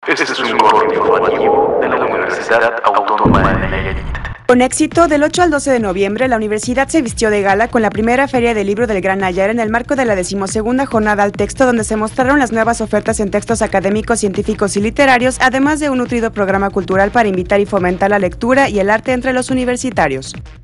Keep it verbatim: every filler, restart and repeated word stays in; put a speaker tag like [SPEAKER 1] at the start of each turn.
[SPEAKER 1] Este es un informe informativo de la Universidad Autónoma de Nayarit.
[SPEAKER 2] Con éxito, del ocho al doce de noviembre, la universidad se vistió de gala con la primera Feria del Libro del Gran Nayar en el marco de la decimosegunda Jornada al Texto, donde se mostraron las nuevas ofertas en textos académicos, científicos y literarios, además de un nutrido programa cultural para invitar y fomentar la lectura y el arte entre los universitarios.